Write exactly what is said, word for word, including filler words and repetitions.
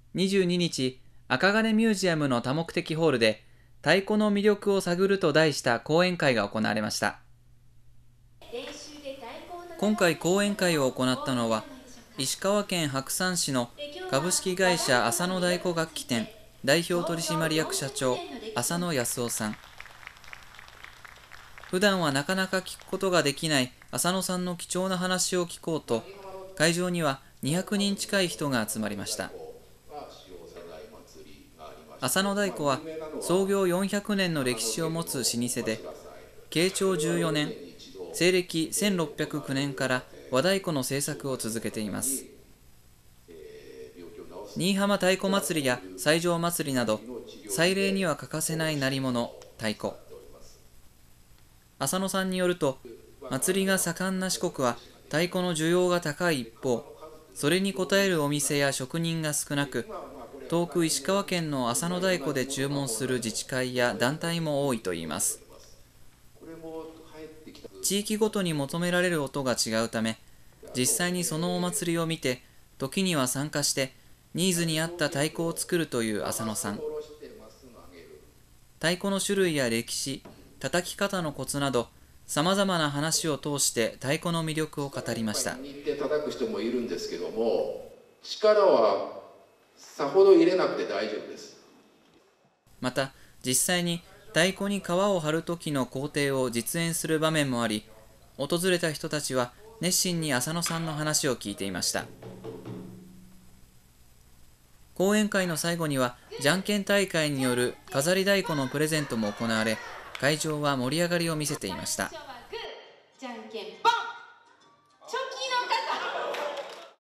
にじゅうににち、赤金ミュージアムの多目的ホールで太鼓の魅力を探ると題した講演会が行われました。今回講演会を行ったのは、石川県白山市の株式会社浅野太鼓楽器店代表取締役社長浅野康夫さん。普段はなかなか聞くことができない浅野さんの貴重な話を聞こうと、会場にはにひゃくにん近い人が集まりました。浅野太鼓は創業よんひゃくねんの歴史を持つ老舗で、慶長じゅうよねん、西暦せんろっぴゃくきゅうねんから和太鼓の製作を続けています。新居浜太鼓祭りや西条祭りなど、祭礼には欠かせない鳴り物、太鼓。浅野さんによると、祭りが盛んな四国は太鼓の需要が高い一方、それに応えるお店や職人が少なく、遠く石川県の浅野太鼓で注文する自治会や団体も多いといいます。地域ごとに求められる音が違うため、実際にそのお祭りを見て、時には参加してニーズに合った太鼓を作るという浅野さん。太鼓の種類や歴史、叩き方のコツなど、さまざまな話を通して太鼓の魅力を語りました。 握って叩く人もいるんですけども、力はさほど入れなくて大丈夫です。 また、実際に太鼓に皮を張る時の工程を実演する場面もあり、訪れた人たちは熱心に浅野さんの話を聞いていました。講演会の最後には、じゃんけん大会による飾り太鼓のプレゼントも行われ、会場は盛り上がりを見せていました。